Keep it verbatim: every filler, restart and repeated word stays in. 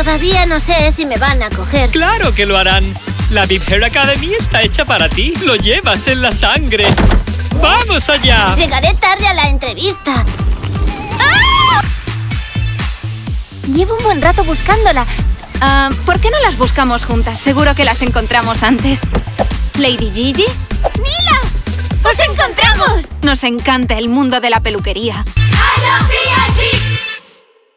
todavía no sé si me van a coger. ¡Claro que lo harán! La Deep Hair Academy está hecha para ti. Lo llevas en la sangre. ¡Vamos allá! Llegaré tarde a la entrevista. ¡Ah! Llevo un buen rato buscándola. Uh, ¿Por qué no las buscamos juntas? Seguro que las encontramos antes. Lady Gigi. ¡Mila! ¡Os encontramos! Nos encanta el mundo de la peluquería. ¡I love